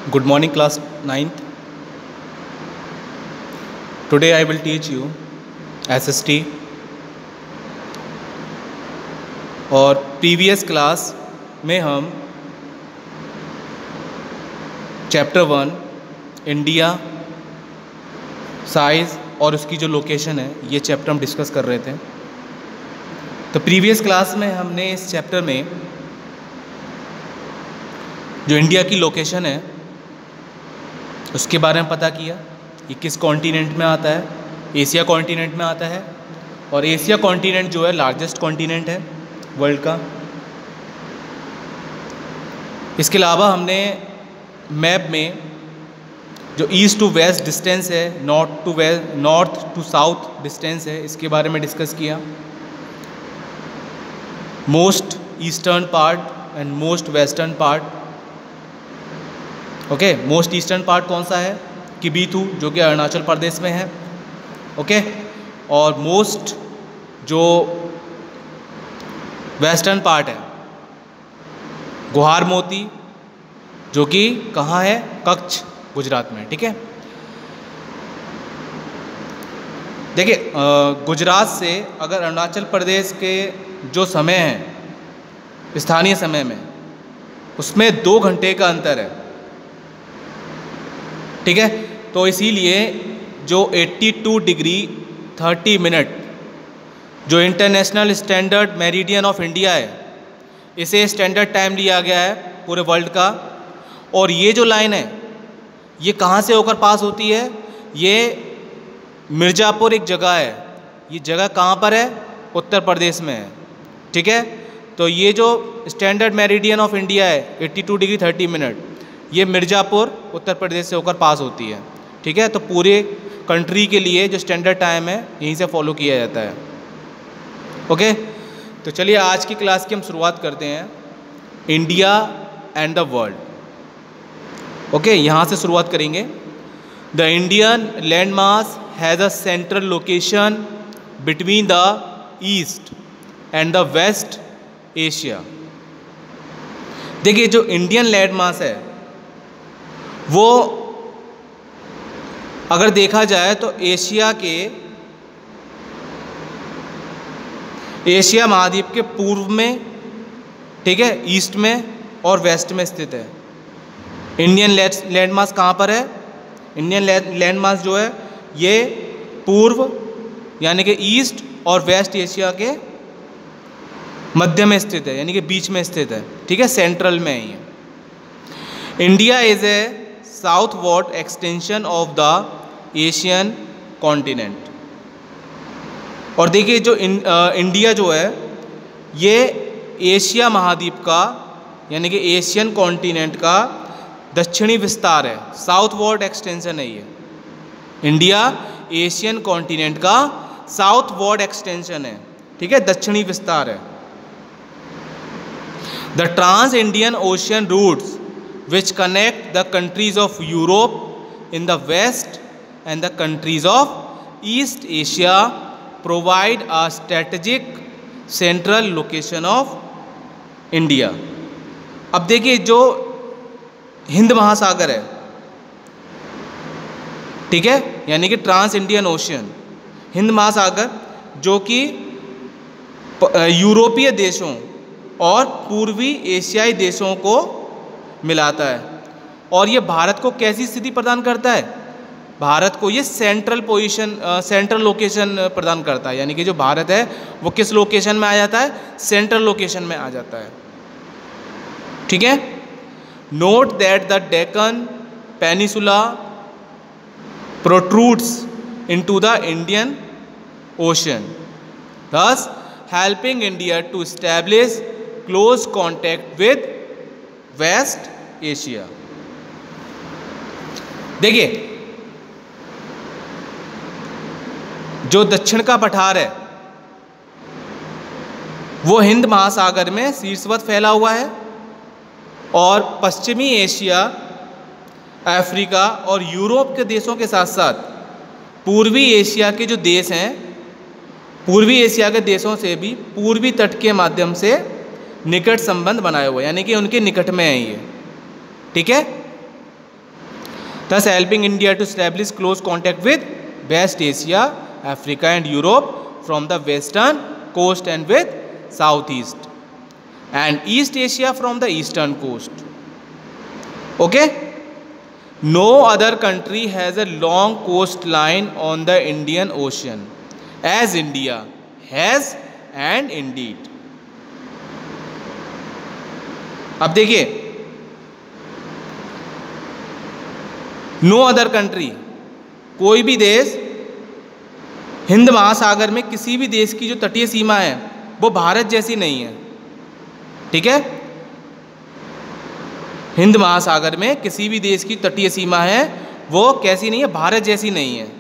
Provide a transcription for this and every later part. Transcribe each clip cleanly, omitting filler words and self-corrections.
Good morning, class 9th. Today I will teach you SST और previous class में हम chapter 1 India size और उसकी जो लोकेशन है ये चैप्टर हम डिस्कस कर रहे थे। तो प्रीवियस क्लास में हमने इस चैप्टर में जो इंडिया की लोकेशन है उसके बारे में पता किया। ये किस कॉन्टिनेंट में आता है? एशिया कॉन्टिनेंट में आता है और एशिया कॉन्टिनेंट जो है लार्जेस्ट कॉन्टिनेंट है वर्ल्ड का। इसके अलावा हमने मैप में जो ईस्ट टू वेस्ट डिस्टेंस है, नॉर्थ टू साउथ डिस्टेंस है, इसके बारे में डिस्कस किया। Most eastern part and most western part. Okay, most eastern part कौन सा है? किबीथू, जो कि अरुणाचल प्रदेश में है। ओके, और मोस्ट जो वेस्टर्न पार्ट है गुहार मोती, जो कि कहाँ है? कच्छ, गुजरात में। ठीक है, देखिए गुजरात से अगर अरुणाचल प्रदेश के जो समय है स्थानीय समय में, उसमें 2 घंटे का अंतर है। ठीक है, तो इसीलिए जो 82 डिग्री 30 मिनट जो international standard meridian of India है, इसे स्टैंडर्ड टाइम लिया गया है पूरे वर्ल्ड का। और ये जो लाइन है ये कहाँ से होकर पास होती है? ये मिर्ज़ापुर एक जगह है। ये जगह कहाँ पर है? उत्तर प्रदेश में है। ठीक है, तो ये जो स्टैंडर्ड मेरिडियन ऑफ इंडिया है 82 डिग्री 30 मिनट, ये मिर्ज़ापुर उत्तर प्रदेश से होकर पास होती है। ठीक है, तो पूरे कंट्री के लिए जो स्टैंडर्ड टाइम है यहीं से फॉलो किया जाता है। ओके, तो चलिए आज की क्लास की हम शुरुआत करते हैं। India and the world. Okay, यहाँ से शुरुआत करेंगे। The Indian land mass has a central location between the east and the west Asia. देखिए जो इंडियन लैंड मास है वो अगर देखा जाए तो एशिया महाद्वीप के पूर्व में, ठीक है, ईस्ट में और वेस्ट में स्थित है। इंडियन लैंड मास कहाँ पर है? इंडियन लैंड मास जो है ये पूर्व यानी कि ईस्ट और वेस्ट एशिया के मध्य में स्थित है, यानी कि बीच में स्थित है। ठीक है, सेंट्रल में है ये। India is a southward extension of the Asian continent. और देखिए जो इंडिया जो है ये एशिया महाद्वीप का यानी कि एशियन कॉन्टिनेंट का दक्षिणी विस्तार है। साउथवर्ड एक्सटेंशन है ये। इंडिया एशियन कॉन्टिनेंट का साउथवर्ड एक्सटेंशन है। ठीक है, दक्षिणी विस्तार है। The trans Indian ocean routes which connect the countries of Europe in the west and the countries of East Asia provide a strategic central location of India। अब देखिए जो हिंद महासागर है, ठीक है, यानी कि ट्रांस इंडियन ओशियन, हिंद महासागर, जो कि यूरोपीय देशों और पूर्वी एशियाई देशों को मिलाता है। और ये भारत को कैसी स्थिति प्रदान करता है? भारत को ये सेंट्रल लोकेशन प्रदान करता है, यानी कि जो भारत है वो किस लोकेशन में आ जाता है? सेंट्रल लोकेशन में आ जाता है। ठीक है, note that the Deccan peninsula protrudes into the Indian ocean, thus helping India to establish close contact with west Asia. देखिए जो दक्षिण का पठार है वो हिंद महासागर में शीर्षवत फैला हुआ है और पश्चिमी एशिया, अफ्रीका और यूरोप के देशों के साथ साथ पूर्वी एशिया के जो देश हैं, पूर्वी एशिया के देशों से भी पूर्वी तट के माध्यम से निकट संबंध बनाए हुए, यानी कि उनके निकट में है ये। ठीक है, thus helping India to establish close contact with West Asia, Africa and Europe from the western coast and with southeast, and East Asia from the eastern coast. Okay? No other country has a long coastline on the Indian Ocean as India has, and indeed. अब देखिए, no other country, कोई भी देश हिंद महासागर में किसी भी देश की जो तटीय सीमा है वो भारत जैसी नहीं है। ठीक है? हिंद महासागर में किसी भी देश की तटीय सीमा है वो कैसी नहीं है, भारत जैसी नहीं है।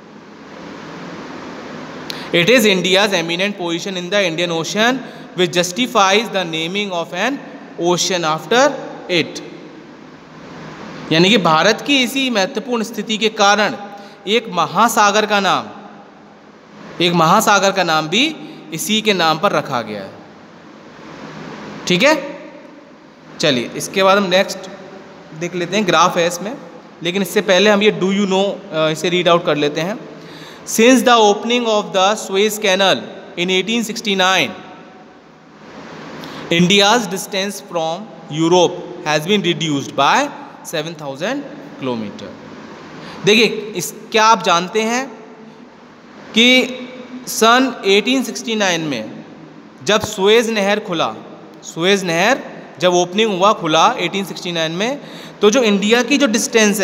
It is India's eminent position in the Indian ocean which justifies the naming of an ocean after it. यानी कि भारत की इसी महत्वपूर्ण स्थिति के कारण एक महासागर का नाम भी इसी के नाम पर रखा गया है। ठीक है? चलिए, इसके बाद हम नेक्स्ट देख लेते हैं, ग्राफ है इसमें, लेकिन इससे पहले हम ये डू यू नो इसे रीड आउट कर लेते हैं। Since the opening of the Suez canal in 1869, India's distance from Europe has been reduced by 7000 kilometre. देखिए, क्या आप जानते हैं कि सन 1869 में जब सुएज नहर खुला, सुएज नहर जब ओपनिंग हुआ, खुला 1869 में, तो जो इंडिया की जो डिस्टेंस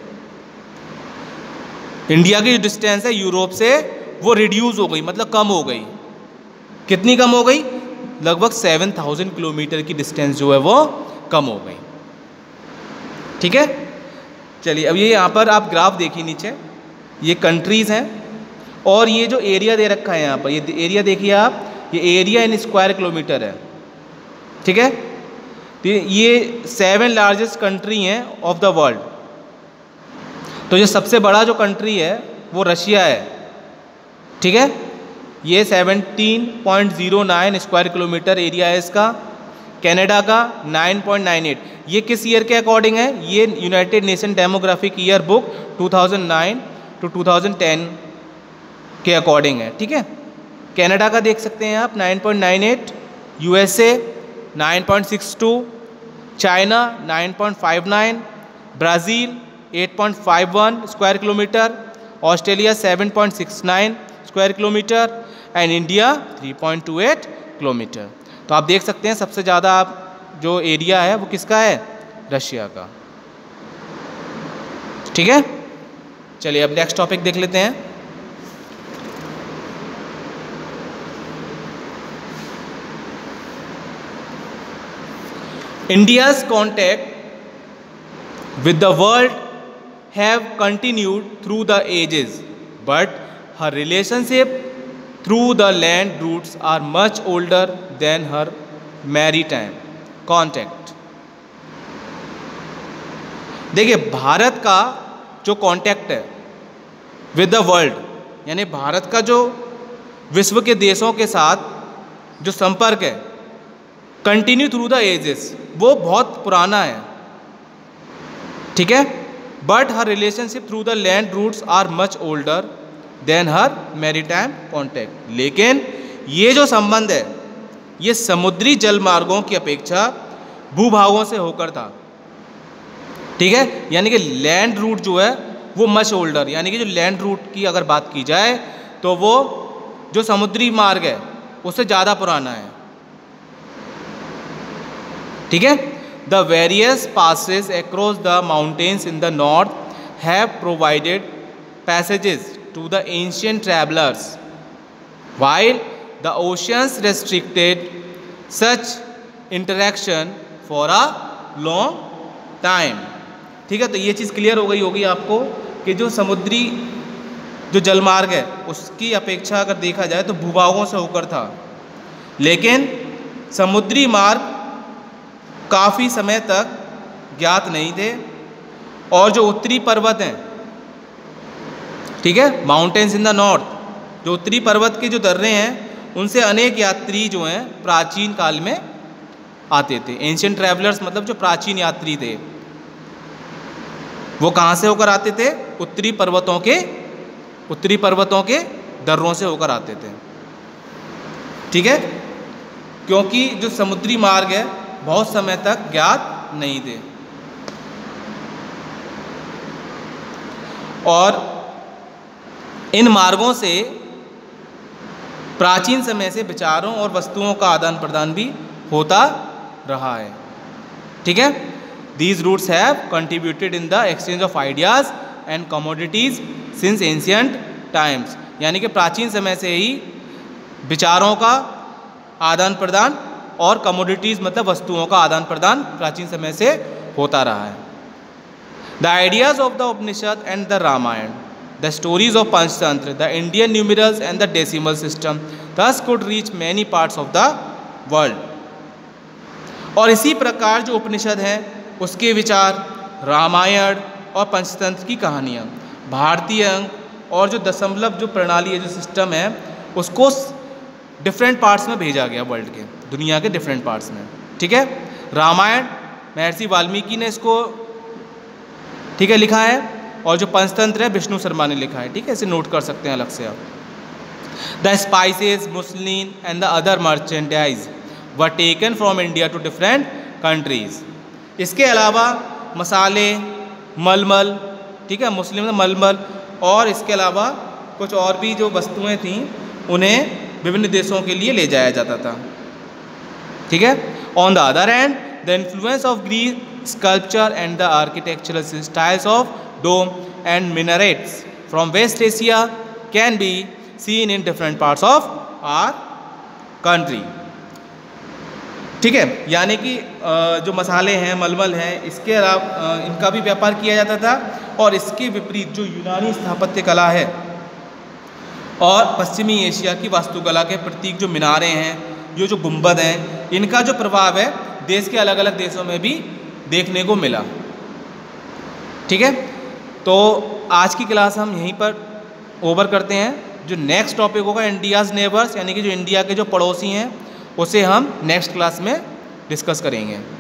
है यूरोप से वो रिड्यूस हो गई, मतलब कम हो गई। कितनी कम हो गई? लगभग 7000 किलोमीटर की डिस्टेंस जो है वो कम हो गई। ठीक है? चलिए, अब ये यहाँ पर आप ग्राफ देखिए, नीचे ये कंट्रीज़ हैं और ये जो एरिया दे रखा है यहाँ पर, ये एरिया देखिए आप, ये एरिया इन स्क्वायर किलोमीटर है। ठीक है? तो ये 7 लार्जेस्ट कंट्री हैं ऑफ द वर्ल्ड। तो ये सबसे बड़ा जो कंट्री है वो रशिया है। ठीक है? ये 17.09 स्क्वायर किलोमीटर एरिया है इसका। कनाडा का 9.98। ये किस ईयर के अकॉर्डिंग है? ये United Nation demographic year book 2009 to 2010 के अकॉर्डिंग है। ठीक है? कनाडा का देख सकते हैं आप 9.98, USA 9.62, China 9.59, Brazil 8.51 square kilometre, Australia 7.69 square kilometre and India 3.28 kilometre. तो आप देख सकते हैं सबसे ज़्यादा आप जो एरिया है वो किसका है? रशिया का। ठीक है? चलिए, अब नेक्स्ट टॉपिक देख लेते हैं। India's contact with the world have continued through the ages, but her relationship through the land routes are much older than her maritime contact. देखिए, भारत का जो कांटेक्ट है विद द वर्ल्ड, यानी भारत का जो विश्व के देशों के साथ जो संपर्क है, कंटिन्यू थ्रू द एजेस, वो बहुत पुराना है। ठीक है? But her relationship through the land routes are much older than her maritime contact. लेकिन ये जो संबंध है ये समुद्री जल मार्गों की अपेक्षा भूभागों से होकर था। ठीक है? यानी कि लैंड रूट जो है वो मच ओल्डर, यानी कि जो लैंड रूट की अगर बात की जाए तो वो जो समुद्री मार्ग है उससे ज़्यादा पुराना है। ठीक है? The various passes across the mountains in the north have provided passages to the ancient travellers while the oceans restricted such interaction for a long time। ठीक है? तो ये चीज़ क्लियर हो गई होगी आपको कि जो समुद्री जो जलमार्ग है उसकी अपेक्षा अगर देखा जाए तो भूभागों से होकर था, लेकिन समुद्री मार्ग काफ़ी समय तक ज्ञात नहीं थे। और जो उत्तरी पर्वत हैं, ठीक है, माउंटेन्स इन द नॉर्थ, जो उत्तरी पर्वत के जो दर्रे हैं उनसे अनेक यात्री जो हैं प्राचीन काल में आते थे। एंशिएंट ट्रैवलर्स मतलब जो प्राचीन यात्री थे। वो कहाँ से होकर आते थे? उत्तरी पर्वतों के दर्रों से होकर आते थे। ठीक है, क्योंकि जो समुद्री मार्ग है बहुत समय तक ज्ञात नहीं थे। और इन मार्गों से प्राचीन समय से विचारों और वस्तुओं का आदान प्रदान भी होता रहा है। ठीक है, these routes have contributed in the exchange of ideas and commodities since ancient times, यानी कि प्राचीन समय से ही विचारों का आदान प्रदान और कमोडिटीज़ मतलब वस्तुओं का आदान प्रदान प्राचीन समय से होता रहा है। The ideas of the Upanishad and the Ramayana, the stories of Panchatantra, the Indian numerals and the decimal system thus could reach many parts of the world। और इसी प्रकार जो उपनिषद हैं उसके विचार, रामायण और पंचतंत्र की कहानियाँ, भारतीय अंक और जो दशमलव जो प्रणाली है, जो सिस्टम है, उसको डिफरेंट पार्ट्स में भेजा गया वर्ल्ड के, दुनिया के डिफरेंट पार्ट्स में। ठीक है, रामायण महर्षि वाल्मीकि ने इसको ठीक है लिखा है, और जो पंचतंत्र है विष्णु शर्मा ने लिखा है। ठीक है, इसे नोट कर सकते हैं अलग से आप। The spices, muslin and the other merchandise were taken from India to different countries. इसके अलावा मसाले, मलमल, ठीक है, मुस्लिम में मलमल, और इसके अलावा कुछ और भी जो वस्तुएं थीं उन्हें विभिन्न देशों के लिए ले जाया जाता था। ठीक है, on the other hand the influence of Greek sculpture and the architectural styles of dome and minarets from West Asia can be seen in different parts of our country। ठीक है, यानी कि जो मसाले हैं, मलमल हैं, इसके अलावा इनका भी व्यापार किया जाता था, और इसके विपरीत जो यूनानी स्थापत्य कला है और पश्चिमी एशिया की वास्तुकला के प्रतीक जो मीनारें हैं, जो गुंबद हैं, इनका जो प्रभाव है देश के अलग अलग देशों में भी देखने को मिला। ठीक है, तो आज की क्लास हम यहीं पर ओवर करते हैं। जो नेक्स्ट टॉपिक होगा इंडियाज़ नेबर्स, यानी कि जो इंडिया के जो पड़ोसी हैं, उसे हम नेक्स्ट क्लास में डिस्कस करेंगे।